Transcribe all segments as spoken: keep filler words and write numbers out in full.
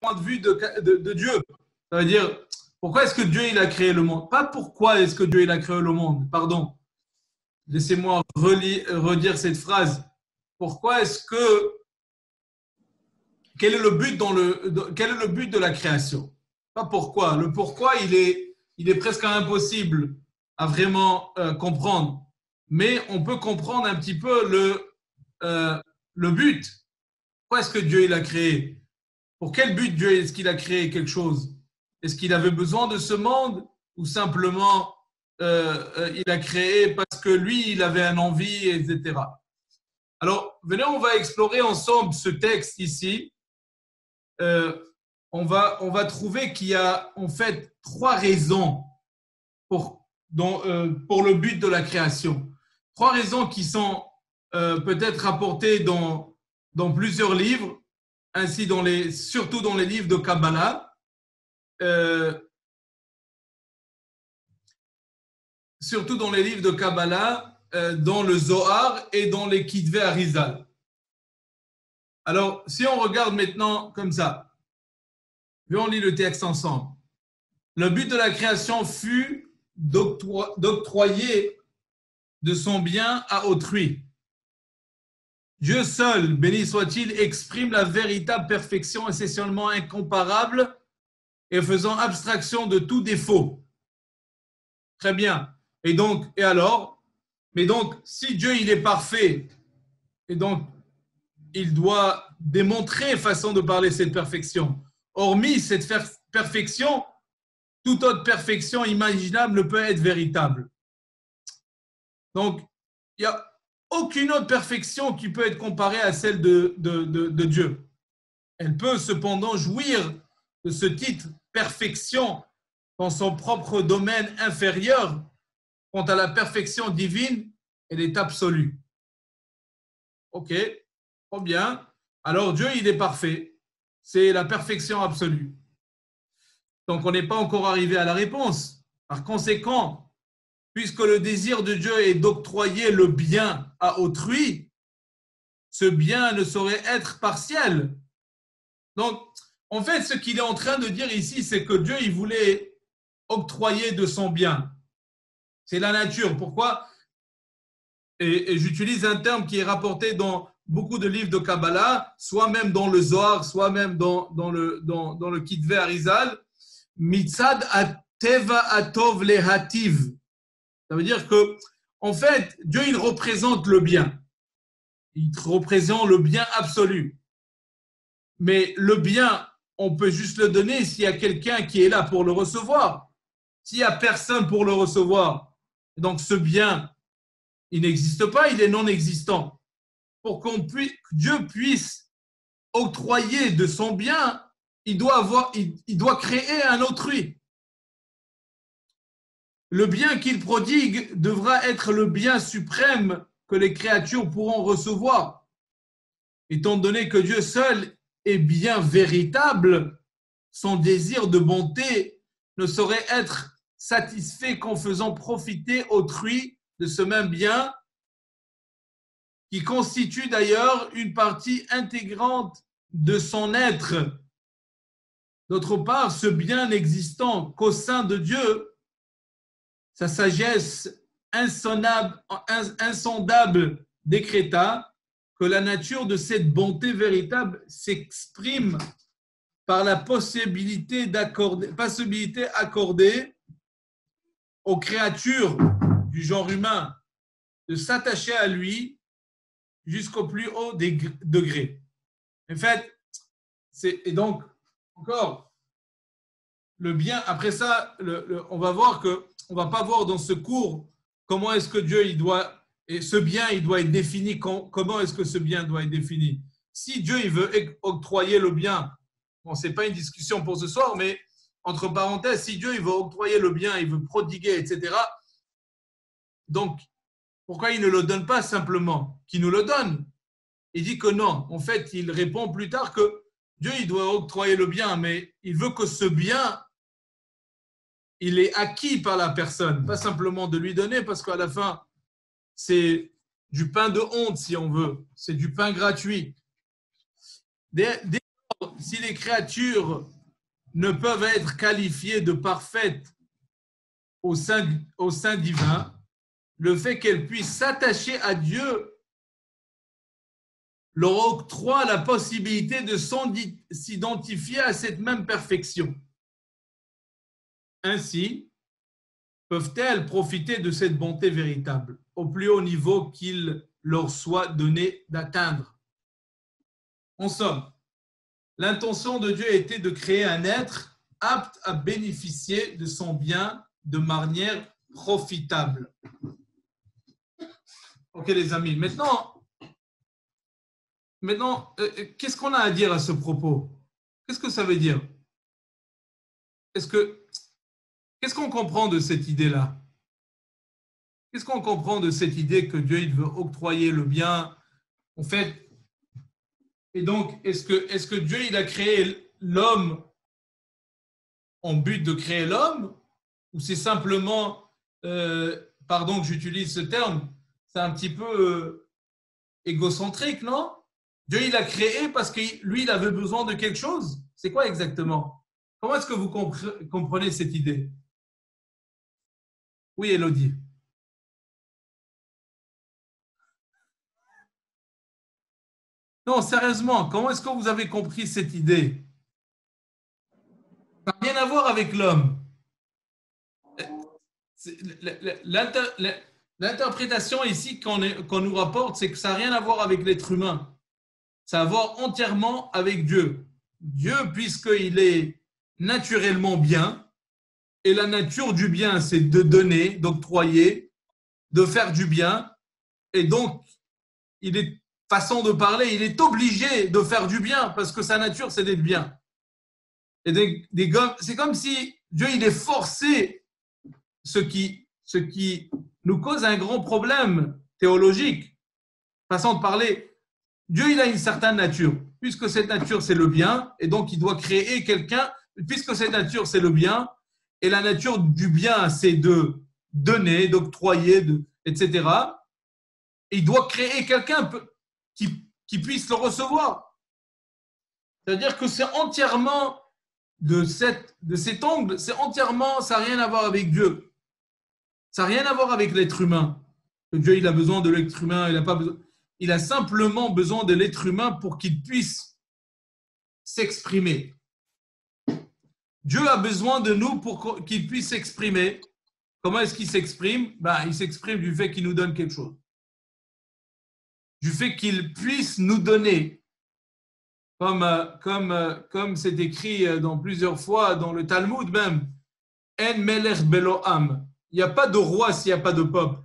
point de vue de, de, de Dieu. Ça veut dire, pourquoi est-ce que Dieu il a créé le monde? Pas pourquoi est-ce que Dieu il a créé le monde, pardon. Laissez-moi redire cette phrase. Pourquoi est-ce que... Quel est le but, dans le, quel est le but de la création? Pas pourquoi. Le pourquoi, il est, il est presque impossible à vraiment euh, comprendre. Mais on peut comprendre un petit peu le, euh, le but. Pourquoi est-ce que Dieu il a créé? Pour quel but Dieu est-ce qu'il a créé quelque chose? Est-ce qu'il avait besoin de ce monde ou simplement euh, euh, il a créé parce que lui, il avait une envie, et cetera. Alors, venez, on va explorer ensemble ce texte ici. Euh, on, va, on va trouver qu'il y a en fait trois raisons pour, dont, euh, pour le but de la création. Trois raisons qui sont euh, peut-être rapportées dans, dans plusieurs livres, ainsi dans les, surtout dans les livres de Kabbalah, euh, surtout dans les livres de Kabbalah, euh, dans le Zohar et dans les Kitvei Arizal. Alors, si on regarde maintenant comme ça, puis on lit le texte ensemble. Le but de la création fut d'octroyer de son bien à autrui. Dieu seul, béni soit-il, exprime la véritable perfection essentiellement incomparable et faisant abstraction de tout défaut. Très bien. Et donc, et alors? Mais donc, si Dieu il est parfait, et donc il doit démontrer, façon de parler, cette perfection. Hormis cette perfection, toute autre perfection imaginable ne peut être véritable. Donc, il n'y a aucune autre perfection qui peut être comparée à celle de, de, de, de Dieu. Elle peut cependant jouir de ce titre perfection dans son propre domaine inférieur. Quant à la perfection divine, elle est absolue. Ok, trop bien. Alors Dieu, il est parfait. C'est la perfection absolue. Donc, on n'est pas encore arrivé à la réponse. Par conséquent, puisque le désir de Dieu est d'octroyer le bien à autrui, ce bien ne saurait être partiel. Donc, en fait, ce qu'il est en train de dire ici, c'est que Dieu, il voulait octroyer de son bien. C'est la nature. Pourquoi? Et, et j'utilise un terme qui est rapporté dans beaucoup de livres de Kabbalah, soit même dans le Zohar, soit même dans, dans le, dans, dans le Kitvei Arizal. Mitzad ateva atov lehativ. Ça veut dire que, en fait, Dieu, il représente le bien. Il représente le bien absolu. Mais le bien, on peut juste le donner s'il y a quelqu'un qui est là pour le recevoir. S'il n'y a personne pour le recevoir, donc ce bien, il n'existe pas, il est non existant. Pour qu'on puisse, que Dieu puisse octroyer de son bien, il doit avoir, il, il doit créer un autrui. Le bien qu'il prodigue devra être le bien suprême que les créatures pourront recevoir. Étant donné que Dieu seul est bien véritable, son désir de bonté ne saurait être satisfait qu'en faisant profiter autrui de ce même bien, qui constitue d'ailleurs une partie intégrante de son être. D'autre part, ce bien n'existant qu'au sein de Dieu, sa sagesse insondable, insondable décréta que la nature de cette bonté véritable s'exprime par la possibilité d'accorder, possibilité accordée aux créatures du genre humain de s'attacher à lui jusqu'au plus haut des degrés. En fait, c'est, et donc, encore, le bien, après ça, le, le, on va voir que, on va pas voir dans ce cours comment est-ce que Dieu, il doit, et ce bien, il doit être défini, comment est-ce que ce bien doit être défini. Si Dieu, il veut octroyer le bien, bon, c'est pas une discussion pour ce soir, mais entre parenthèses, si Dieu, il veut octroyer le bien, il veut prodiguer, et cetera, donc, pourquoi il ne le donne pas simplement? Qu'il nous le donne. Il dit que non. En fait, il répond plus tard que Dieu, il doit octroyer le bien, mais il veut que ce bien, il est acquis par la personne, pas simplement de lui donner, parce qu'à la fin, c'est du pain de honte, si on veut. C'est du pain gratuit. Dès, dès si les créatures ne peuvent être qualifiées de parfaites au sein, au sein divin, le fait qu'elles puissent s'attacher à Dieu leur octroie la possibilité de s'identifier à cette même perfection. Ainsi, peuvent-elles profiter de cette bonté véritable au plus haut niveau qu'il leur soit donné d'atteindre. En somme, l'intention de Dieu était de créer un être apte à bénéficier de son bien de manière profitable. Ok les amis, maintenant, maintenant euh, qu'est-ce qu'on a à dire à ce propos? Qu'est-ce que ça veut dire? Est-ce que, qu'est-ce qu'on comprend de cette idée-là? Qu'est-ce qu'on comprend de cette idée que Dieu il veut octroyer le bien? En fait, et donc, est-ce que, est-ce que Dieu il a créé l'homme en but de créer l'homme? Ou c'est simplement, euh, pardon que j'utilise ce terme, c'est un petit peu euh, égocentrique, non? Dieu il a créé parce que lui il avait besoin de quelque chose. C'est quoi exactement? Comment est-ce que vous comprenez cette idée? Oui, Elodie. Non, sérieusement, comment est-ce que vous avez compris cette idée? Ça n'a rien à voir avec l'homme. L'interprétation ici qu'on nous rapporte, c'est que ça n'a rien à voir avec l'être humain. Ça a à voir entièrement avec Dieu. Dieu, puisqu'il est naturellement bien, et la nature du bien, c'est de donner, d'octroyer, de faire du bien, et donc, il est, façon de parler, il est obligé de faire du bien, parce que sa nature, c'est d'être bien. Et des, des, c'est comme si Dieu, il est forcé, ce qui, ce qui nous cause un grand problème théologique. Façon de parler, Dieu, il a une certaine nature. Puisque cette nature, c'est le bien, et donc il doit créer quelqu'un, puisque cette nature, c'est le bien, et la nature du bien, c'est de donner, d'octroyer, de, et cetera. Et il doit créer quelqu'un qui, qui puisse le recevoir. C'est-à-dire que c'est entièrement de, cette, de cet angle, c'est entièrement, ça n'a rien à voir avec Dieu. Ça n'a rien à voir avec l'être humain. Que Dieu, il a besoin de l'être humain, il n'a pas besoin. Il a simplement besoin de l'être humain pour qu'il puisse s'exprimer. Dieu a besoin de nous pour qu'il puisse s'exprimer. Comment est-ce qu'il s'exprime? Ben, il s'exprime du fait qu'il nous donne quelque chose. Du fait qu'il puisse nous donner. Comme, comme, comme c'est écrit dans plusieurs fois dans le Talmud même. En melech belo am. Il n'y a pas de roi s'il n'y a pas de peuple.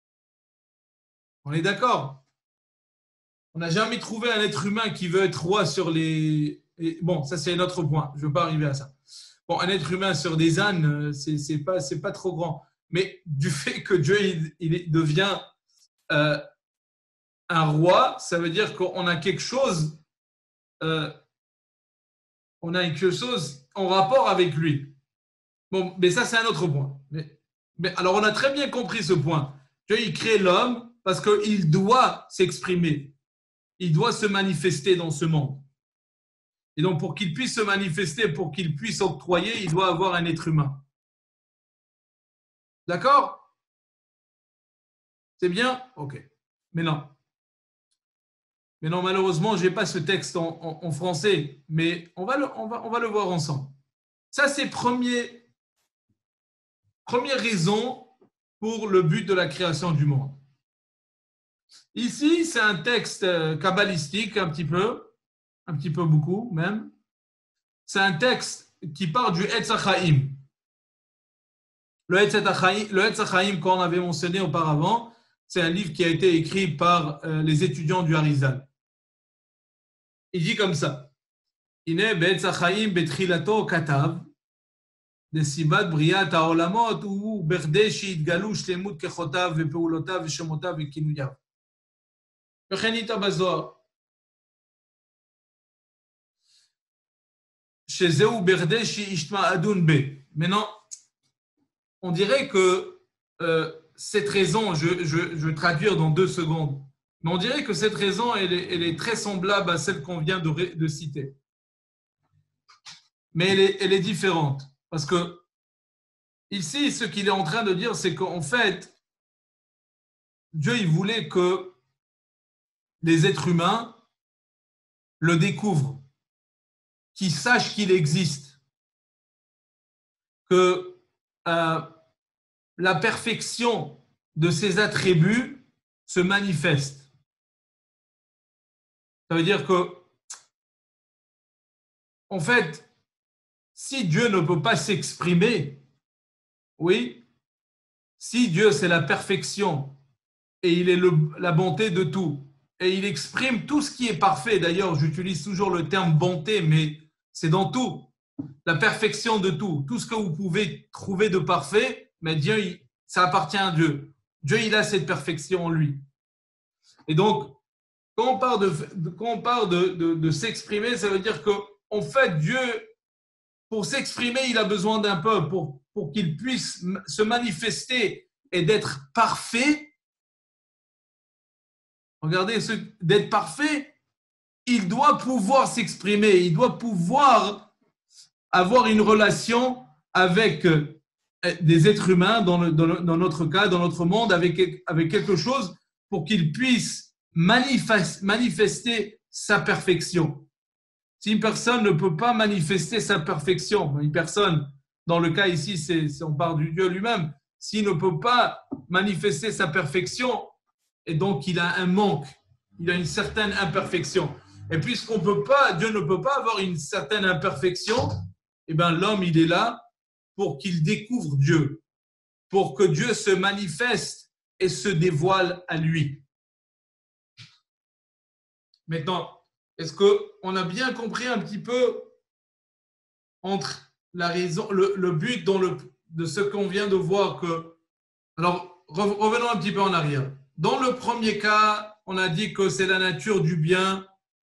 On est d'accord? On n'a jamais trouvé un être humain qui veut être roi sur les... Et bon, ça c'est un autre point. Je ne veux pas arriver à ça. Bon, un être humain sur des ânes, c'est, c'est pas, c'est pas trop grand. Mais du fait que Dieu il, il devient euh, un roi, ça veut dire qu'on a quelque chose, euh, on a quelque chose en rapport avec lui. Bon, mais ça c'est un autre point. Mais, mais alors on a très bien compris ce point. Dieu il crée l'homme parce qu'il doit s'exprimer. Il doit se manifester dans ce monde. Et donc, pour qu'il puisse se manifester, pour qu'il puisse octroyer, il doit avoir un être humain. D'accord? C'est bien? Ok. Mais non. Mais non, malheureusement, je n'ai pas ce texte en, en, en français, mais on va, le, on, va, on va le voir ensemble. Ça, c'est premier, première raison pour le but de la création du monde. Ici, c'est un texte kabbalistique, un petit peu, un petit peu beaucoup même. C'est un texte qui parle du Etz HaChaim. Le Etz HaChaim, le Etz HaChaim, qu'on avait mentionné auparavant, c'est un livre qui a été écrit par euh, les étudiants du Harizal. Il dit comme ça. Ine be'etz HaChaim betrilato katav desibat briat ha'olamot u berde sheitgalu shlemut kechotav ve'peulotav ve'shemotav ve'kinuyav. V'chenita bazohar. Maintenant, on dirait que euh, cette raison, je, je, je vais traduire dans deux secondes, mais on dirait que cette raison, elle est, elle est très semblable à celle qu'on vient de, de citer. mais elle est, elle est différente. Parce que ici, ce qu'il est en train de dire, c'est qu'en fait, Dieu, il voulait que les êtres humains le découvrent, qu'ils sachent qu'il existe, que euh, la perfection de ses attributs se manifeste. Ça veut dire que, en fait, si Dieu ne peut pas s'exprimer, oui, si Dieu c'est la perfection et il est le, la bonté de tout, et il exprime tout ce qui est parfait. D'ailleurs, j'utilise toujours le terme bonté, mais c'est dans tout, la perfection de tout, tout ce que vous pouvez trouver de parfait, mais Dieu, il, ça appartient à Dieu. Dieu, il a cette perfection en lui. Et donc, quand on parle de, quand on parle de, de, de s'exprimer, ça veut dire qu'en fait, Dieu, pour s'exprimer, il a besoin d'un peuple pour, pour qu'il puisse se manifester et d'être parfait. Regardez, d'être parfait, il doit pouvoir s'exprimer, il doit pouvoir avoir une relation avec des êtres humains, dans, le, dans, le, dans notre cas, dans notre monde, avec, avec quelque chose pour qu'il puisse manifester sa perfection. Si une personne ne peut pas manifester sa perfection, une personne, dans le cas ici, c'est, on parle du Dieu lui-même, s'il ne peut pas manifester sa perfection, et donc il a un manque, il a une certaine imperfection. Et puisqu'on peut pas, Dieu ne peut pas avoir une certaine imperfection, eh bien l'homme, il est là pour qu'il découvre Dieu, pour que Dieu se manifeste et se dévoile à lui. Maintenant, est-ce qu'on a bien compris un petit peu entre la raison, le, le but dans le, de ce qu'on vient de voir que... Alors, revenons un petit peu en arrière. Dans le premier cas, on a dit que c'est la nature du bien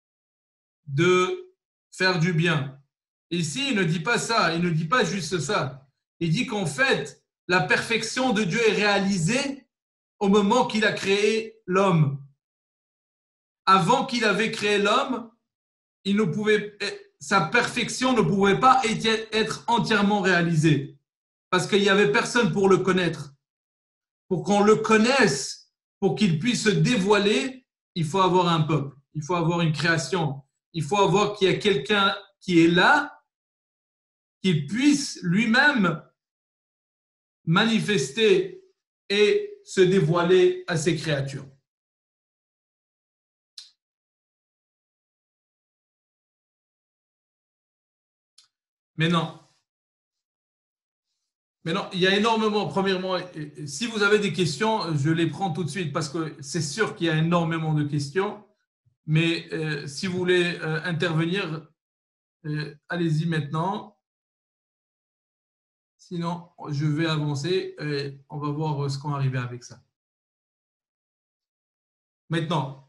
de faire du bien. Ici, il ne dit pas ça, il ne dit pas juste ça. Il dit qu'en fait, la perfection de Dieu est réalisée au moment qu'il a créé l'homme. Avant qu'il avait créé l'homme, il ne pouvait, sa perfection ne pouvait pas être entièrement réalisée parce qu'il n'y avait personne pour le connaître. Pour qu'on le connaisse, pour qu'il puisse se dévoiler, il faut avoir un peuple, il faut avoir une création, il faut avoir qu'il y a quelqu'un qui est là, qui puisse lui-même manifester et se dévoiler à ses créatures. Mais non. Mais non, il y a énormément, premièrement, si vous avez des questions, je les prends tout de suite parce que c'est sûr qu'il y a énormément de questions. Mais euh, si vous voulez euh, intervenir, euh, allez-y maintenant. Sinon, je vais avancer et on va voir ce qu'on va arriver avec ça. Maintenant,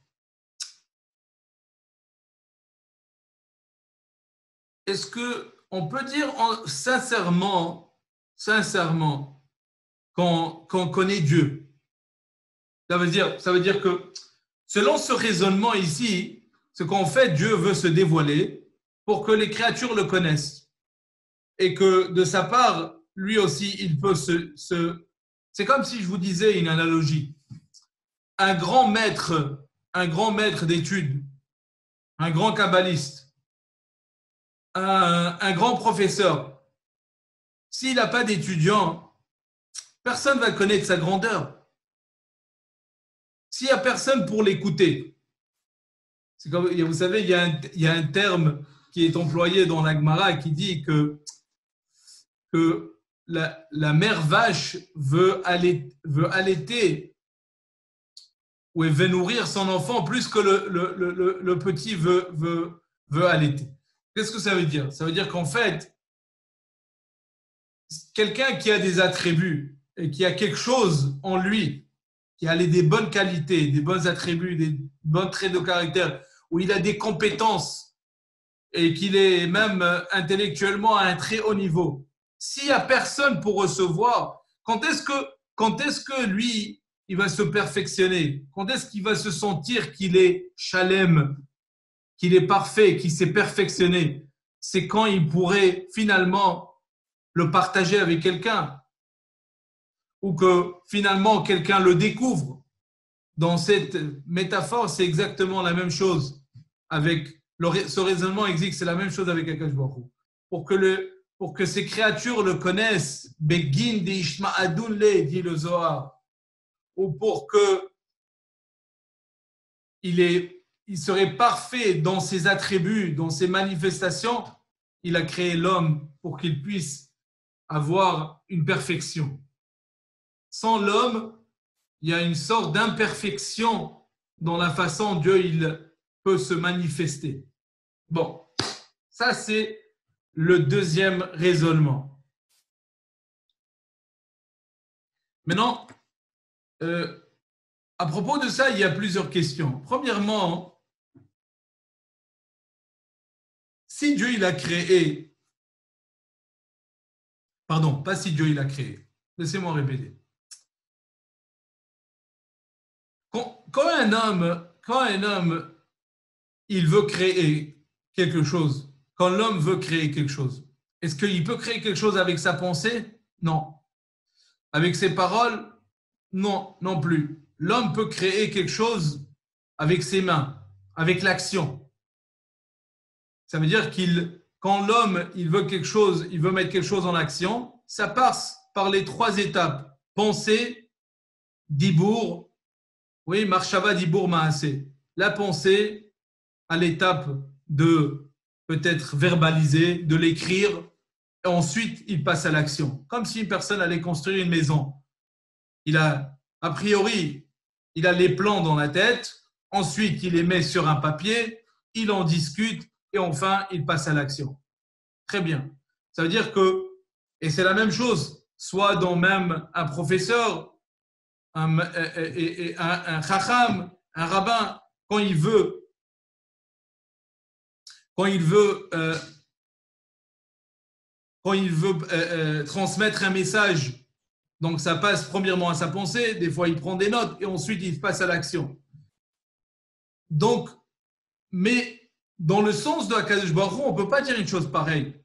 est-ce qu'on peut dire en, sincèrement, sincèrement, qu'on, qu'on connaît Dieu? Ça veut dire, ça veut dire que selon ce raisonnement ici, ce qu'en fait, Dieu veut se dévoiler pour que les créatures le connaissent. Et que de sa part, lui aussi, il peut se, se... C'est comme si je vous disais une analogie. Un grand maître, un grand maître d'études, un grand kabbaliste, un, un grand professeur, s'il n'a pas d'étudiants, personne ne va connaître sa grandeur. S'il n'y a personne pour l'écouter, c'est comme, vous savez, il y, a un, il y a un terme qui est employé dans la Gemara qui dit que, que la, la mère vache veut, allaiter, veut allaiter ou veut nourrir son enfant plus que le, le, le, le petit veut, veut, veut allaiter. Qu'est-ce que ça veut dire? Ça veut dire qu'en fait, quelqu'un qui a des attributs et qui a quelque chose en lui, qui a des bonnes qualités, des bons attributs, des bons traits de caractère, où il a des compétences et qu'il est même intellectuellement à un très haut niveau. S'il n'y a personne pour recevoir, quand est-ce que, quand est-ce que lui, il va se perfectionner? Quand est-ce qu'il va se sentir qu'il est shalem, qu'il est parfait, qu'il s'est perfectionné? c'est quand il pourrait finalement le partager avec quelqu'un ou que finalement quelqu'un le découvre. Dans cette métaphore, c'est exactement la même chose. Avec le, ce raisonnement existe, c'est la même chose avec Akash Baruch Hu. Pour que le, pour que ces créatures le connaissent, Begin de Ishma'adun le, dit le Zohar, ou pour que il, est, il serait parfait dans ses attributs, dans ses manifestations, il a créé l'homme pour qu'il puisse avoir une perfection. Sans l'homme, il y a une sorte d'imperfection dans la façon dont Dieu il peut se manifester. Bon, ça c'est le deuxième raisonnement. Maintenant, euh, à propos de ça, il y a plusieurs questions. Premièrement, si Dieu il a créé, pardon, pas si Dieu il a créé, laissez-moi répéter. Quand, quand un homme, quand un homme, il veut créer quelque chose, quand l'homme veut créer quelque chose, est-ce qu'il peut créer quelque chose avec sa pensée? Non. Avec ses paroles? Non, non plus. L'homme peut créer quelque chose avec ses mains, avec l'action. Ça veut dire qu'il, quand l'homme il veut quelque chose, il veut mettre quelque chose en action, ça passe par les trois étapes. Pensée, dibour, oui, marshava, dibour, maasé. La pensée à l'étape de peut-être verbaliser, de l'écrire, et ensuite il passe à l'action. Comme si une personne allait construire une maison. Il a, a priori, il a les plans dans la tête, ensuite il les met sur un papier, il en discute et enfin il passe à l'action. Très bien. Ça veut dire que, et c'est la même chose, soit dans même un professeur, un, un, un, un chacham, un rabbin, quand il veut, quand il veut, euh, quand il veut euh, euh, transmettre un message. Donc, ça passe premièrement à sa pensée, des fois il prend des notes et ensuite il passe à l'action. Donc, mais dans le sens de Akadosh Baruch Hu, on ne peut pas dire une chose pareille.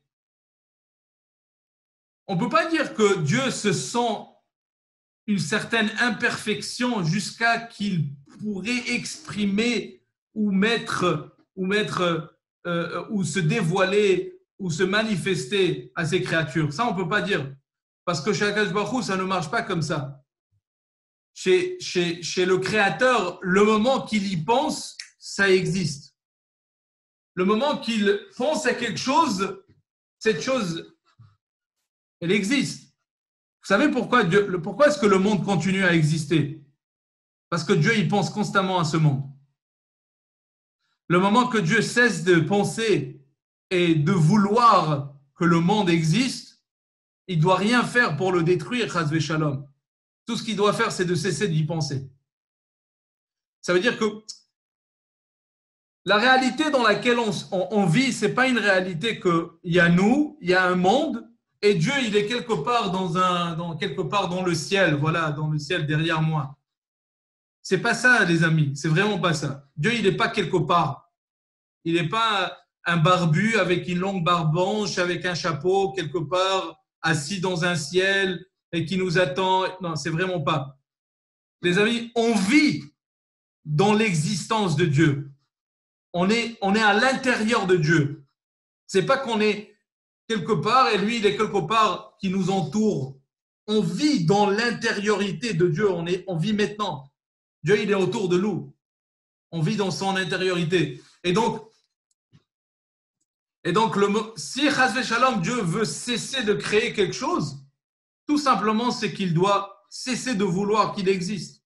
On ne peut pas dire que Dieu se sent une certaine imperfection jusqu'à qu'il pourrait exprimer ou mettre, ou, mettre euh, ou se dévoiler ou se manifester à ses créatures. Ça, on ne peut pas dire. Parce que chez Akadosh Baruch Hu, ça ne marche pas comme ça. Chez, chez, chez le Créateur, le moment qu'il y pense, ça existe. Le moment qu'il pense à quelque chose, cette chose, elle existe. Vous savez pourquoi, Dieu, pourquoi est-ce que le monde continue à exister? Parce que Dieu, il pense constamment à ce monde. Le moment que Dieu cesse de penser et de vouloir que le monde existe, il ne doit rien faire pour le détruire, chas v'shalom. Tout ce qu'il doit faire, c'est de cesser d'y penser. Ça veut dire que la réalité dans laquelle on, on, on vit, ce n'est pas une réalité qu'il y a nous, il y a un monde, et Dieu, il est quelque part dans, un, dans, quelque part dans le ciel, voilà, dans le ciel derrière moi. Ce n'est pas ça, les amis, c'est vraiment pas ça. Dieu, il n'est pas quelque part. Il n'est pas un barbu avec une longue barbe blanche, avec un chapeau, quelque part, assis dans un ciel et qui nous attend. Non, c'est vraiment pas. Les amis, on vit dans l'existence de Dieu. On est, on est à l'intérieur de Dieu. C'est pas qu'on est quelque part et lui, il est quelque part qui nous entoure. On vit dans l'intériorité de Dieu. On, est, on vit maintenant. Dieu, il est autour de nous. On vit dans son intériorité. Et donc, et donc le, si Chas v'Shalom, Dieu veut cesser de créer quelque chose, tout simplement, c'est qu'il doit cesser de vouloir qu'il existe.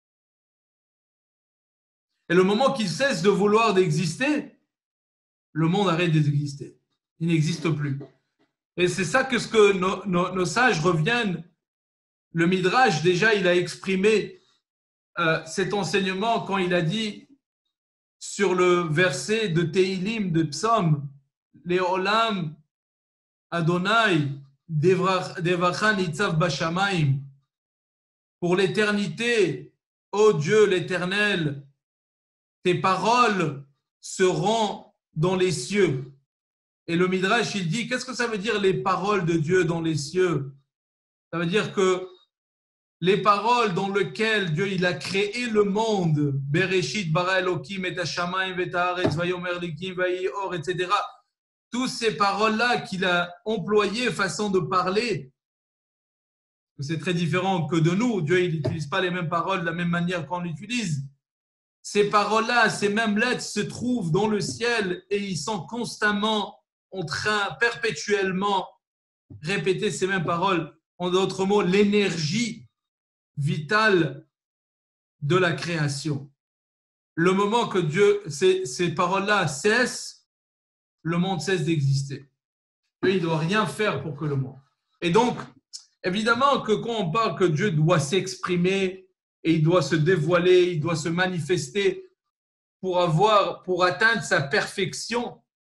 Et le moment qu'il cesse de vouloir d'exister, le monde arrête d'exister. Il n'existe plus. Et c'est ça que ce que nos, nos, nos sages reviennent. Le Midrash, déjà, il a exprimé euh, cet enseignement quand il a dit sur le verset de Teilim, de Psaume, Leolam Adonai Devacha Nitzav Bashamaim. Pour l'éternité, ô Dieu l'Éternel, tes paroles seront dans les cieux. Et le Midrash, il dit, qu'est-ce que ça veut dire les paroles de Dieu dans les cieux? Ça veut dire que les paroles dans lesquelles Dieu il a créé le monde, Bereshit bara Elokim et Hashamayim et Haaretz vayomer likim vayi or, et cetera. Toutes ces paroles-là qu'il a employées, façon de parler, c'est très différent que de nous. Dieu il n'utilise pas les mêmes paroles de la même manière qu'on l'utilise. Ces paroles-là, ces mêmes lettres se trouvent dans le ciel et ils sont constamment en train, perpétuellement, répéter ces mêmes paroles. En d'autres mots, l'énergie vitale de la création. Le moment que Dieu, ces, ces paroles-là cessent, le monde cesse d'exister. Dieu, il ne doit rien faire pour que le monde. Et donc, évidemment que quand on parle que Dieu doit s'exprimer et il doit se dévoiler, il doit se manifester pour avoir, pour atteindre sa perfection,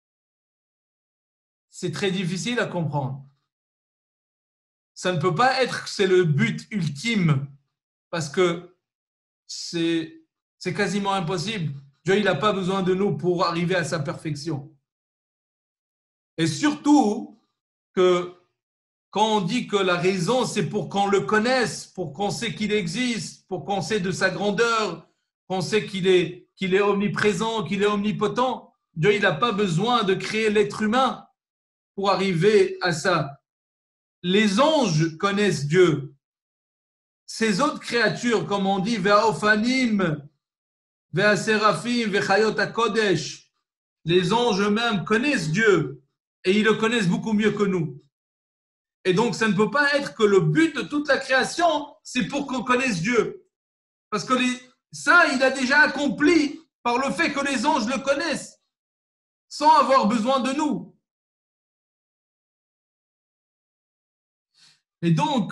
c'est très difficile à comprendre. Ça ne peut pas être que c'est le but ultime parce que c'est, c'est quasiment impossible. Dieu, il n'a pas besoin de nous pour arriver à sa perfection. Et surtout que quand on dit que la raison, c'est pour qu'on le connaisse, pour qu'on sait qu'il existe, pour qu'on sait de sa grandeur, qu'on sait qu'il est, qu'il est omniprésent, qu'il est omnipotent, Dieu, il n'a pas besoin de créer l'être humain pour arriver à ça. Les anges connaissent Dieu. Ces autres créatures, comme on dit, Ve'ofanim, Ve'aseraphim, Ve'chayot HaKodesh, les anges eux-mêmes connaissent Dieu et ils le connaissent beaucoup mieux que nous. Et donc, ça ne peut pas être que le but de toute la création, c'est pour qu'on connaisse Dieu. Parce que les, ça, il a déjà accompli par le fait que les anges le connaissent, sans avoir besoin de nous. Et donc,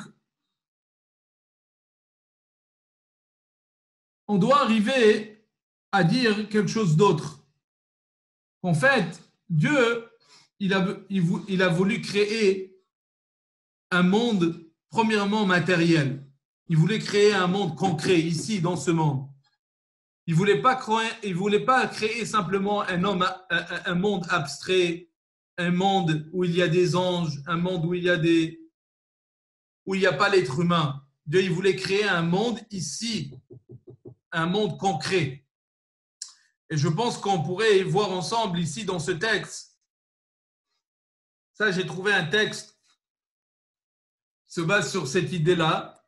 on doit arriver à dire quelque chose d'autre. En fait, Dieu, il a, il a voulu créer un monde, premièrement, matériel. Il voulait créer un monde concret, ici, dans ce monde. Il ne voulait pas créer, il voulait pas créer simplement un, homme, un, un monde abstrait, un monde où il y a des anges, un monde où il y a des, où il n'y a pas l'être humain. Dieu, il voulait créer un monde ici, un monde concret. Et je pense qu'on pourrait voir ensemble ici dans ce texte. Ça, j'ai trouvé un texte qui se base sur cette idée-là.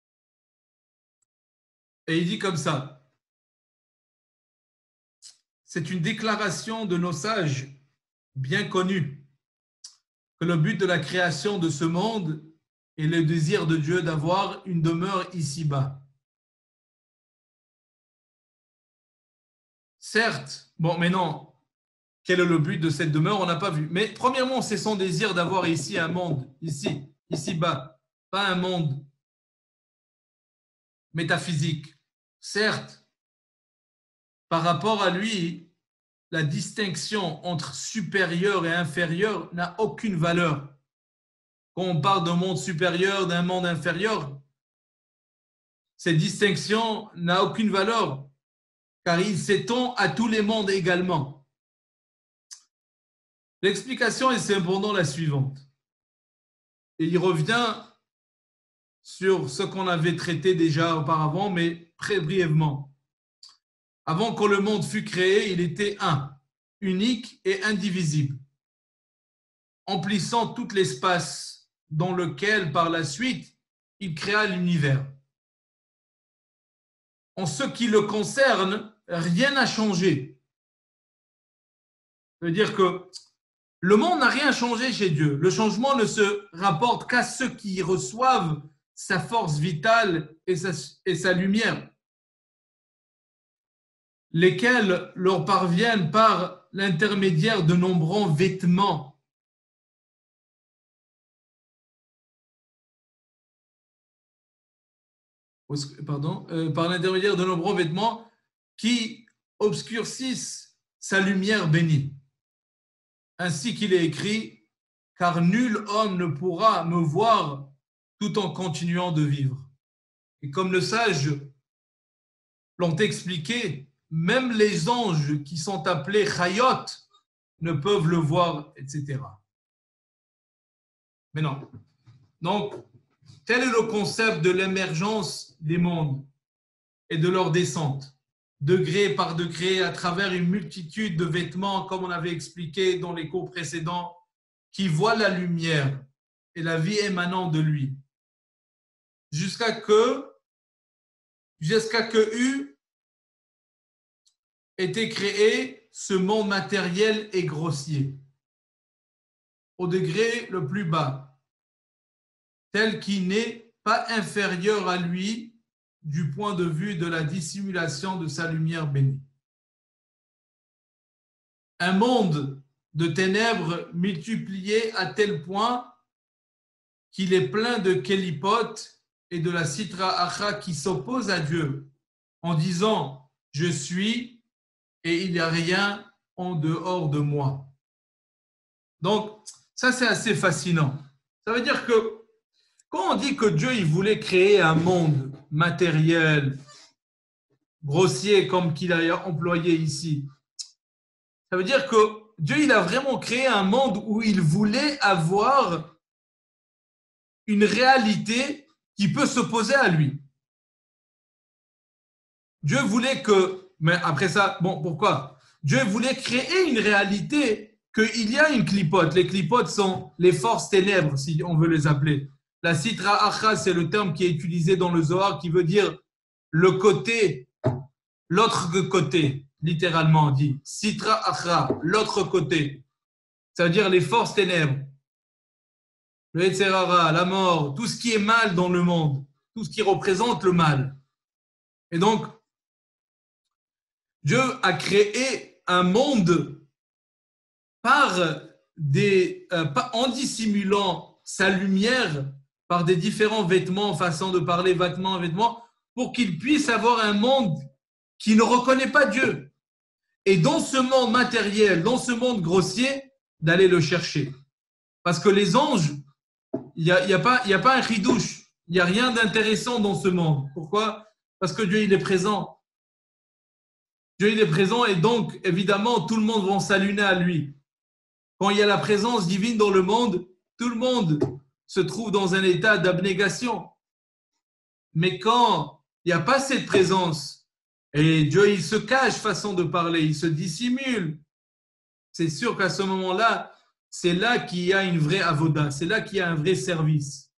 Et il dit comme ça. C'est une déclaration de nos sages bien connus que le but de la création de ce monde est le désir de Dieu d'avoir une demeure ici-bas. Certes, bon, mais non, quel est le but de cette demeure? On n'a pas vu. Mais premièrement, c'est son désir d'avoir ici un monde, ici, ici-bas, pas un monde métaphysique. Certes, par rapport à lui, la distinction entre supérieur et inférieur n'a aucune valeur. Quand on parle d'un monde supérieur, d'un monde inférieur, cette distinction n'a aucune valeur, car il s'étend à tous les mondes également. L'explication est cependant la suivante. Et il revient sur ce qu'on avait traité déjà auparavant, mais très brièvement. Avant que le monde fût créé, il était un, unique et indivisible, emplissant tout l'espace dans lequel, par la suite, il créa l'univers. En ce qui le concerne, rien n'a changé. Ça veut dire que le monde n'a rien changé chez Dieu. Le changement ne se rapporte qu'à ceux qui reçoivent sa force vitale et sa, et sa lumière, lesquels leur parviennent par l'intermédiaire de nombreux vêtements. Pardon, euh, par l'intermédiaire de nombreux vêtements qui obscurcissent sa lumière bénie. Ainsi qu'il est écrit, car nul homme ne pourra me voir tout en continuant de vivre. Et comme le sage l'ont expliqué, même les anges qui sont appelés chayot ne peuvent le voir, et cetera. Mais non. Donc, tel est le concept de l'émergence des mondes et de leur descente, degré par degré, à travers une multitude de vêtements, comme on avait expliqué dans les cours précédents, qui voient la lumière et la vie émanant de lui, jusqu'à que, jusqu'à que eut été créé ce monde matériel et grossier, au degré le plus bas, tel qu'il n'est pas inférieur à lui du point de vue de la dissimulation de sa lumière bénie. Un monde de ténèbres multiplié à tel point qu'il est plein de kélipotes et de la sitra achra qui s'opposent à Dieu en disant « je suis et il n'y a rien en dehors de moi ». Donc, ça c'est assez fascinant. Ça veut dire que quand on dit que Dieu il voulait créer un monde matériel, grossier comme qu'il a employé ici, ça veut dire que Dieu il a vraiment créé un monde où il voulait avoir une réalité qui peut s'opposer à lui. Dieu voulait que, mais après ça, bon, pourquoi? Dieu voulait créer une réalité qu'il y a une clipote. Les clipotes sont les forces ténèbres, si on veut les appeler. La sitra achra, c'est le terme qui est utilisé dans le Zohar, qui veut dire le côté, l'autre côté, littéralement dit. Sitra achra, l'autre côté. Ça veut dire les forces ténèbres. Le Yetzer Hara, la mort, tout ce qui est mal dans le monde, tout ce qui représente le mal. Et donc, Dieu a créé un monde par des, euh, en dissimulant sa lumière par des différents vêtements, façon de parler, vêtements, vêtements, pour qu'il puisse avoir un monde qui ne reconnaît pas Dieu. Et dans ce monde matériel, dans ce monde grossier, d'aller le chercher. Parce que les anges, il n'y a, y a, pas, y a pas un chidouche, il n'y a rien d'intéressant dans ce monde. Pourquoi? Parce que Dieu, il est présent. Dieu, il est présent et donc, évidemment, tout le monde va s'allumer à lui. Quand il y a la présence divine dans le monde, tout le monde se trouve dans un état d'abnégation. Mais quand il n'y a pas cette présence, et Dieu, il se cache, façon de parler, il se dissimule, c'est sûr qu'à ce moment-là, c'est là qu'il y a une vraie avoda, c'est là qu'il y a un vrai service.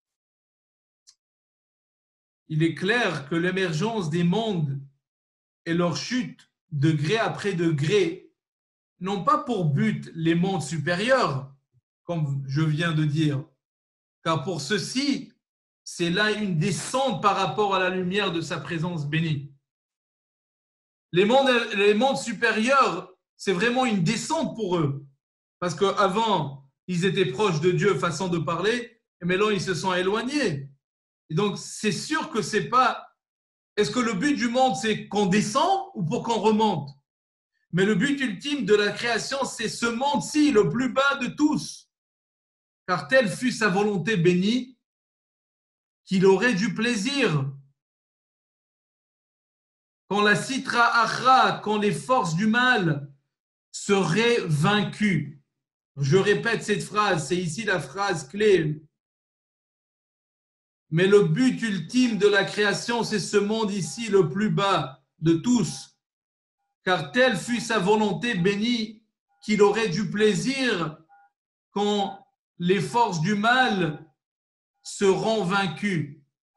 Il est clair que l'émergence des mondes et leur chute, degré après degré, n'ont pas pour but les mondes supérieurs, comme je viens de dire, car pour ceux-ci, c'est là une descente par rapport à la lumière de sa présence bénie. Les mondes, les mondes supérieurs, c'est vraiment une descente pour eux. Parce qu'avant, ils étaient proches de Dieu, façon de parler, et maintenant, ils se sont éloignés. Et donc, c'est sûr que c'est pas... Est-ce que le but du monde, c'est qu'on descend ou pour qu'on remonte? Mais le but ultime de la création, c'est ce monde-ci, le plus bas de tous. Car telle fut sa volonté bénie, qu'il aurait du plaisir. Quand la sitra achra, quand les forces du mal seraient vaincues. Je répète cette phrase, c'est ici la phrase clé. Mais le but ultime de la création, c'est ce monde ici, le plus bas de tous. Car telle fut sa volonté bénie qu'il aurait du plaisir quand les forces du mal seront vaincues.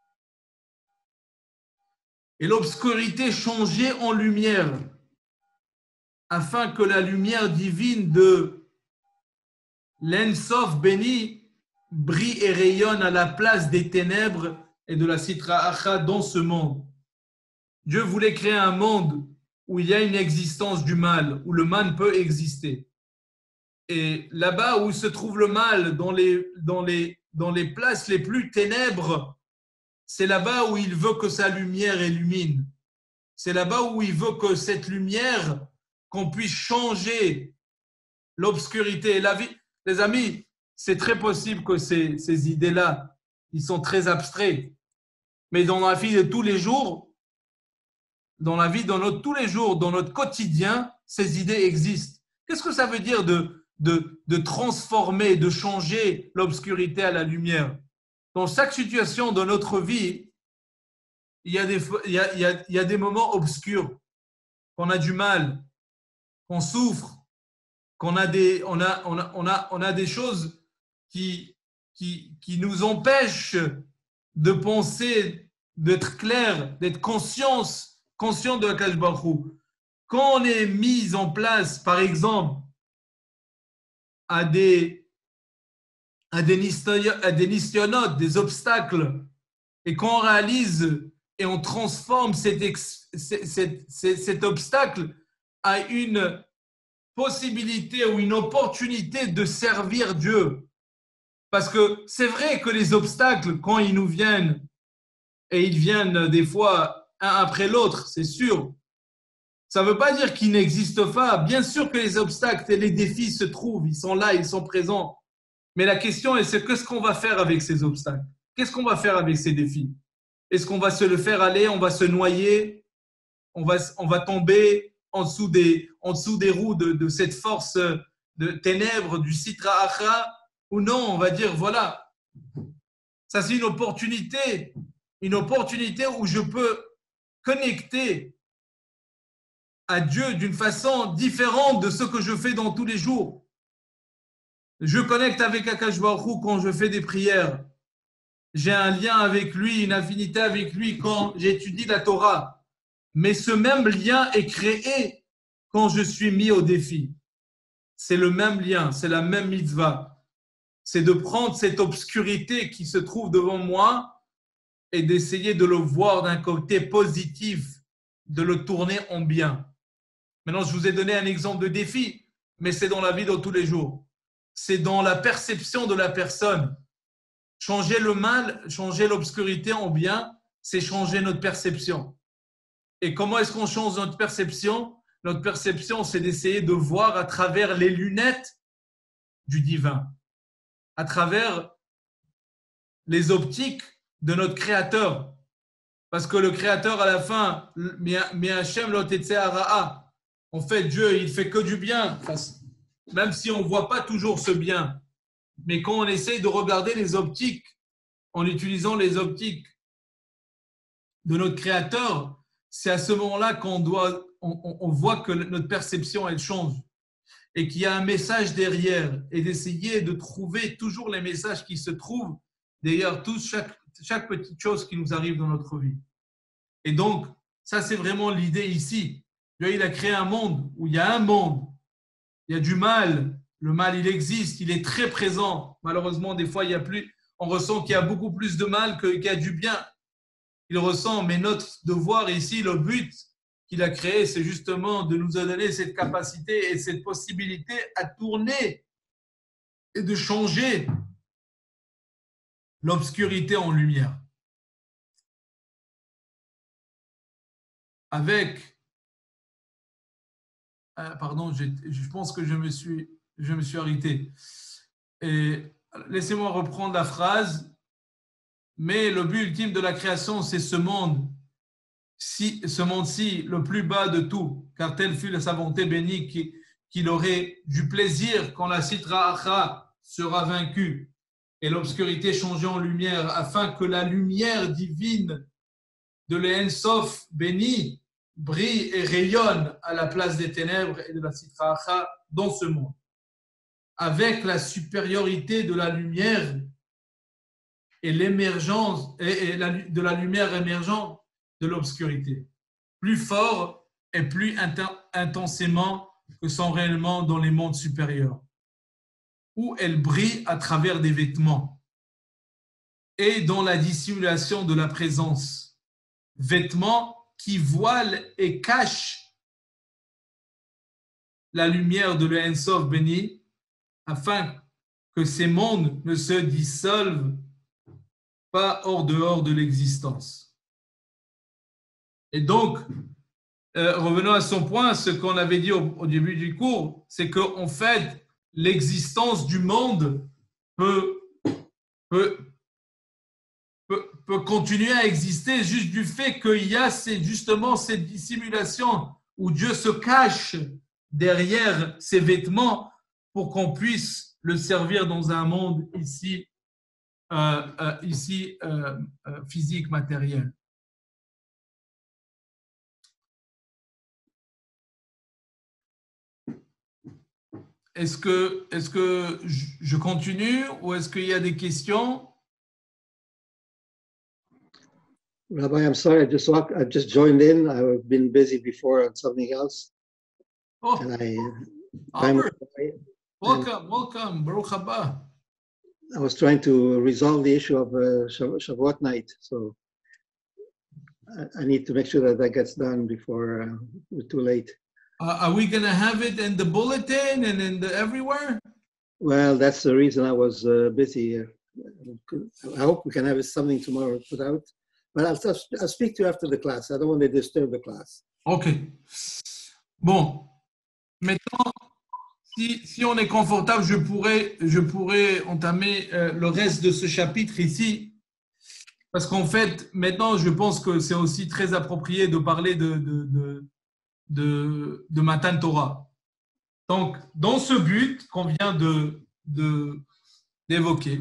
Et l'obscurité changée en lumière, afin que la lumière divine de l'En-Sof béni brille et rayonne à la place des ténèbres et de la sitra achra dans ce monde. Dieu voulait créer un monde où il y a une existence du mal, où le mal peut exister. Et là-bas où se trouve le mal, dans les, dans les, dans les places les plus ténèbres, c'est là-bas où il veut que sa lumière illumine. C'est là-bas où il veut que cette lumière, qu'on puisse changer l'obscurité. La vie, les amis, c'est très possible que ces, ces idées-là, ils sont très abstraits. Mais dans la vie de tous les jours, dans la vie de notre tous les jours, dans notre quotidien, ces idées existent. Qu'est-ce que ça veut dire de, de, de transformer, de changer l'obscurité à la lumière? Dans chaque situation de notre vie, il y a des, il y a, il y a, il y a des moments obscurs, qu'on a du mal, qu'on souffre, qu'on a des, on a, on a, on a, on a des choses qui, qui, qui nous empêchent de penser, d'être clair, d'être conscience, conscient de Akash Baruch Hu. Quand on est mis en place, par exemple, à des, à des, à des nisyonotes, des obstacles, et qu'on réalise et on transforme cet, ex, cet, cet, cet obstacle à une possibilité ou une opportunité de servir Dieu. Parce que c'est vrai que les obstacles, quand ils nous viennent, et ils viennent des fois un après l'autre, c'est sûr, ça ne veut pas dire qu'ils n'existent pas. Bien sûr que les obstacles et les défis se trouvent, ils sont là, ils sont présents. Mais la question est, c'est qu'est-ce qu'on va faire avec ces obstacles? Qu'est-ce qu'on va faire avec ces défis? Est-ce qu'on va se le faire aller? On va se noyer? On va, on va tomber en dessous des, en dessous des roues de, de cette force de ténèbres, du Sitra Achra? Ou non, on va dire, voilà, ça c'est une opportunité, une opportunité où je peux connecter à Dieu d'une façon différente de ce que je fais dans tous les jours. Je connecte avec Akash Baruch Hu quand je fais des prières. J'ai un lien avec lui, une affinité avec lui quand j'étudie la Torah. Mais ce même lien est créé quand je suis mis au défi. C'est le même lien, c'est la même mitzvah. C'est de prendre cette obscurité qui se trouve devant moi et d'essayer de le voir d'un côté positif, de le tourner en bien. Maintenant, je vous ai donné un exemple de défi, mais c'est dans la vie de tous les jours. C'est dans la perception de la personne. Changer le mal, changer l'obscurité en bien, c'est changer notre perception. Et comment est-ce qu'on change notre perception? Notre perception, c'est d'essayer de voir à travers les lunettes du divin, à travers les optiques de notre Créateur. Parce que le Créateur, à la fin, mi Hashem lo tetzeh hara'a. En fait, Dieu, il fait que du bien, même si on ne voit pas toujours ce bien. Mais quand on essaye de regarder les optiques, en utilisant les optiques de notre Créateur, c'est à ce moment-là qu'on doit, on, on voit que notre perception, elle change. Et qu'il y a un message derrière. Et d'essayer de trouver toujours les messages qui se trouvent derrière tout, chaque, chaque petite chose qui nous arrive dans notre vie. Et donc, ça, c'est vraiment l'idée ici. Dieu, il a créé un monde où il y a un monde, il y a du mal. Le mal, il existe, il est très présent. Malheureusement, des fois, il y a plus, on ressent qu'il y a beaucoup plus de mal qu'il y a du bien. Il ressent, mais notre devoir ici, le but qu'il a créé, c'est justement de nous donner cette capacité et cette possibilité à tourner et de changer l'obscurité en lumière. Avec, euh, pardon, je pense que je me suis, je me suis arrêté. Et laissez-moi reprendre la phrase. Mais le but ultime de la création, c'est ce monde, si, ce monde-ci, le plus bas de tout, car telle fut sa volonté bénie qu'il aurait du plaisir quand la Sitra Achra sera vaincue et l'obscurité changée en lumière, afin que la lumière divine de l'En Sof béni brille et rayonne à la place des ténèbres et de la Sitra Achra dans ce monde. Avec la supériorité de la lumière et l'émergence et, et la, de la lumière émergente de l'obscurité, plus fort et plus intensément que sont réellement dans les mondes supérieurs, où elle brille à travers des vêtements et dans la dissimulation de la présence, vêtements qui voilent et cachent la lumière de l'En Sof béni, afin que ces mondes ne se dissolvent pas hors dehors de l'existence. Et donc, euh, revenons à son point, ce qu'on avait dit au, au début du cours, c'est qu'en fait, l'existence du monde peut, peut, peut, peut continuer à exister juste du fait qu'il y a ces, justement cette dissimulation où Dieu se cache derrière ces vêtements pour qu'on puisse le servir dans un monde ici, euh, euh, ici euh, euh, physique, matériel. Est-ce que, est-ce que je continue ou est-ce qu'il y a des questions? Rabbi, I'm sorry, I just walked, I just joined in. I've been busy before on something else. Oh, and I, Albert, welcome, welcome, Baruch haba. I was trying to resolve the issue of uh, Shavuot night, so I, I need to make sure that that gets done before uh, it's too late. Uh, are we going to have it in the bulletin and in the everywhere? Well, that's the reason I was uh, busy. I hope we can have something tomorrow put out. But I'll, I'll speak to you after the class. I don't want to disturb the class. OK. Bon. Maintenant, si, si on est confortable, je pourrais, je pourrais entamer euh, le reste de ce chapitre ici. Parce qu'en fait, maintenant, je pense que c'est aussi très approprié de parler de, de, de, de, de Matan Torah. Donc, dans ce but qu'on vient de, de, d'évoquer,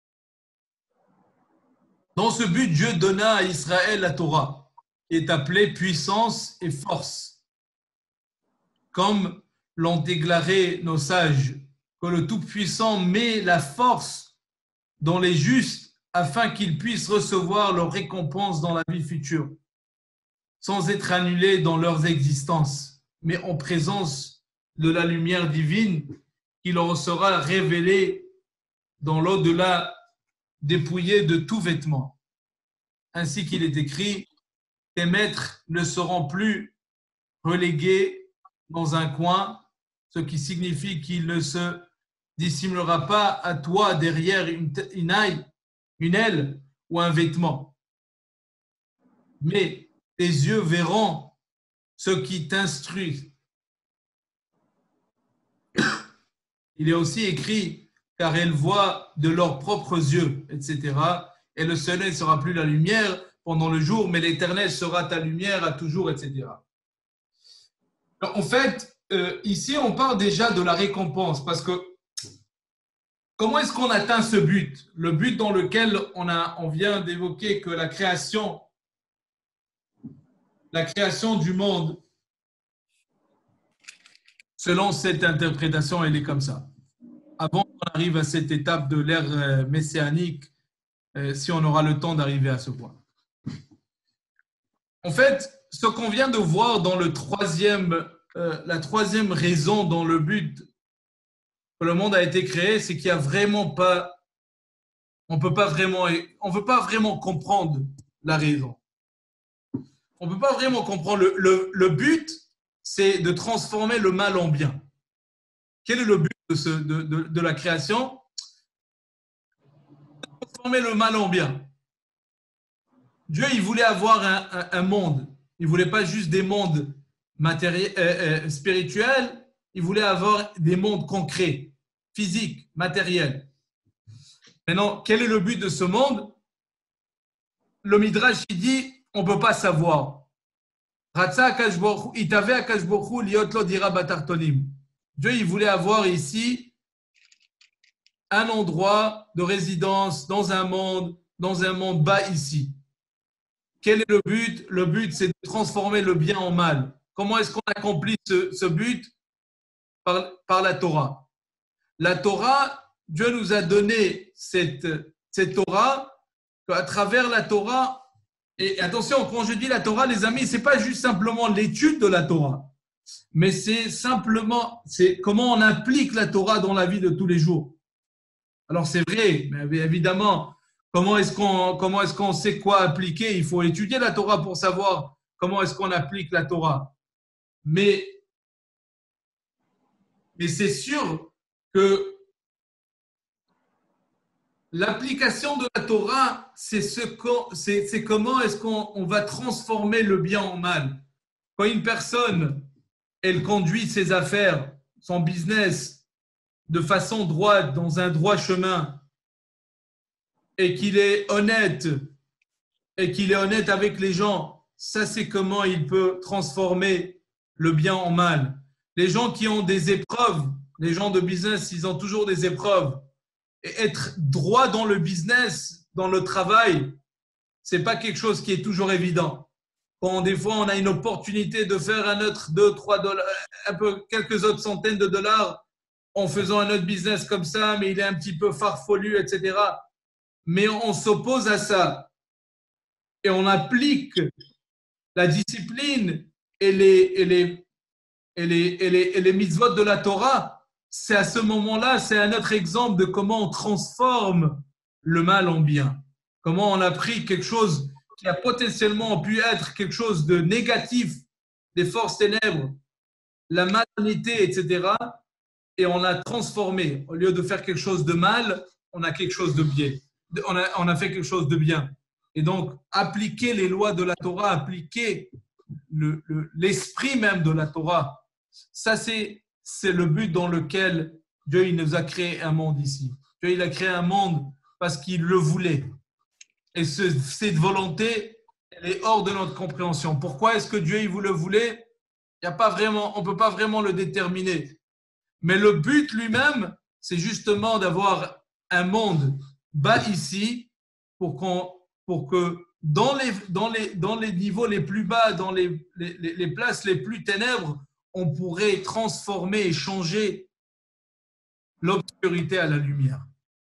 dans ce but, Dieu donna à Israël la Torah, qui est appelée puissance et force. Comme l'ont déclaré nos sages, que le Tout-Puissant met la force dans les justes afin qu'ils puissent recevoir leur récompense dans la vie future, sans être annulés dans leurs existences, mais en présence de la lumière divine qui leur sera révélée dans l'au-delà, dépouillés de tout vêtement. Ainsi qu'il est écrit, tes maîtres ne seront plus relégués dans un coin, ce qui signifie qu'il ne se dissimulera pas à toi derrière une, une, aille, une aile ou un vêtement. Mais tes yeux verront ce qui t'instruit. Il est aussi écrit, car elles voient de leurs propres yeux, et cetera. Et le soleil ne sera plus la lumière pendant le jour, mais l'Éternel sera ta lumière à toujours, et cetera. En fait, euh, ici, on parle déjà de la récompense, parce que comment est-ce qu'on atteint ce but? Le but dans lequel on, a, on vient d'évoquer que la création, la création du monde, selon cette interprétation, elle est comme ça. Avant qu'on arrive à cette étape de l'ère messianique, euh, si on aura le temps d'arriver à ce point. En fait, ce qu'on vient de voir dans le troisième, euh, la troisième raison dans le but que le monde a été créé, c'est qu'il n'y a vraiment pas, on peut pas vraiment, on veut pas vraiment comprendre la raison. On peut pas vraiment comprendre le, le, le but, c'est de transformer le mal en bien. Quel est le but de, ce, de, de, de la création? Transformer le mal en bien. Dieu, il voulait avoir un, un, un monde. Il ne voulait pas juste des mondes matériels, euh, euh, spirituels. Il voulait avoir des mondes concrets, physiques, matériels. Maintenant, quel est le but de ce monde? Le Midrash, il dit, on ne peut pas savoir. Dieu, il voulait avoir ici un endroit de résidence dans un monde, dans un monde bas ici. Quel est le but? Le but, c'est de transformer le bien en mal. Comment est-ce qu'on accomplit ce, ce but? Par, par la Torah. La Torah, Dieu nous a donné cette, cette Torah, à travers la Torah, et attention, quand je dis la Torah, les amis, ce n'est pas juste simplement l'étude de la Torah, mais c'est simplement c'est comment on applique la Torah dans la vie de tous les jours. Alors c'est vrai, mais évidemment, comment est-ce qu'on, comment est-ce qu'on sait quoi appliquer? Il faut étudier la Torah pour savoir comment est-ce qu'on applique la Torah. Mais, mais c'est sûr que l'application de la Torah, c'est, ce c'est, c'est comment est-ce qu'on on va transformer le bien en mal. Quand une personne, elle conduit ses affaires, son business, de façon droite, dans un droit chemin, et qu'il est honnête, et qu'il est honnête avec les gens, ça c'est comment il peut transformer le bien en mal. les gens qui ont des épreuves, les gens de business, ils ont toujours des épreuves. Et être droit dans le business, dans le travail, c'est pas quelque chose qui est toujours évident. Quand des fois on a une opportunité de faire un autre deux, trois dollars, un peu quelques autres centaines de dollars en faisant un autre business comme ça, mais il est un petit peu farfelu, et cetera. Mais on s'oppose à ça et on applique la discipline et les, et les, et les, et les, et les mitzvot de la Torah. C'est à ce moment-là, c'est un autre exemple de comment on transforme le mal en bien. Comment on a pris quelque chose qui a potentiellement pu être quelque chose de négatif, des forces ténèbres, la malhonnêteté, et cetera. Et on l'a transformé. Au lieu de faire quelque chose de mal, on a quelque chose de bien. On a, on a fait quelque chose de bien. Et donc, appliquer les lois de la Torah, appliquer le, le, l'esprit même de la Torah, ça c'est, c'est le but dans lequel Dieu il nous a créé un monde ici. Dieu il a créé un monde parce qu'il le voulait. Et ce, cette volonté, elle est hors de notre compréhension. Pourquoi est-ce que Dieu il vous le voulait? Il y a pas vraiment, on ne peut pas vraiment le déterminer. Mais le but lui-même, c'est justement d'avoir un monde bas ici pour, qu'on, pour que dans les, dans, les, dans les niveaux les plus bas, dans les, les, les places les plus ténèbres, on pourrait transformer et changer l'obscurité à la lumière.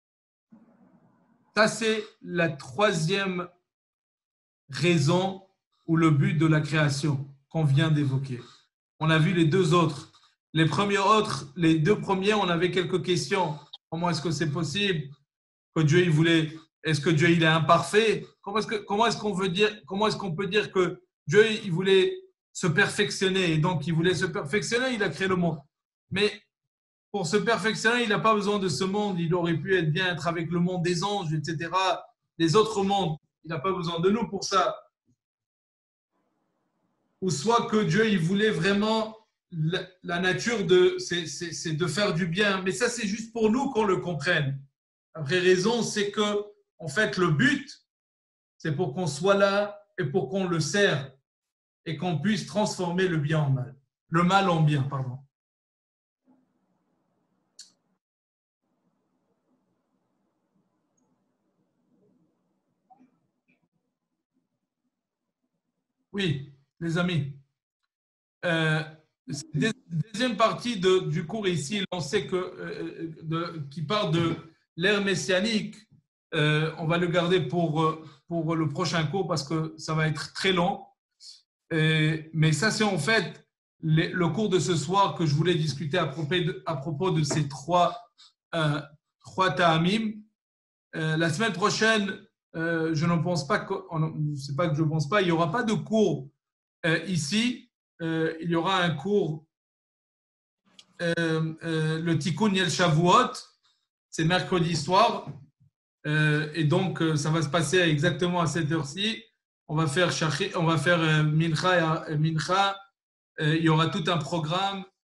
Ça, c'est la troisième raison ou le but de la création qu'on vient d'évoquer. On a vu les deux autres. Les premiers autres, les deux premiers, on avait quelques questions. Comment est-ce que c'est possible que Dieu il voulait? Est-ce que Dieu il est imparfait? Comment est-ce que comment est-ce qu'on veut dire? Comment est-ce qu'on peut dire que Dieu il voulait se perfectionner et donc il voulait se perfectionner, il a créé le monde. Mais pour se perfectionner, il n'a pas besoin de ce monde. Il aurait pu être bien être avec le monde des anges, et cetera. Les autres mondes, il n'a pas besoin de nous pour ça. Ou soit que Dieu il voulait vraiment La, la nature, de, c'est, c'est, c'est de faire du bien. Mais ça, c'est juste pour nous qu'on le comprenne. La vraie raison, c'est que, en fait, le but, c'est pour qu'on soit là et pour qu'on le sert et qu'on puisse transformer le bien en mal. Le mal en bien, pardon. Oui, les amis. Euh, Deuxième partie de, du cours ici, on sait que, euh, de, qui parle de l'ère messianique. Euh, on va le garder pour, pour le prochain cours parce que ça va être très long. Et, mais ça, c'est en fait les, le cours de ce soir que je voulais discuter à propos de, à propos de ces trois, euh, trois ta'amim. Euh, la semaine prochaine, euh, je ne pense pas que, c'est pas que je ne pense pas, il n'y aura pas de cours euh, ici. Euh, il y aura un cours, euh, euh, le Tikkun Yel Shavuot, c'est mercredi soir, euh, et donc euh, ça va se passer exactement à cette heure-ci. On va faire, on va faire euh, Mincha, et, euh, Mincha. Euh, il y aura tout un programme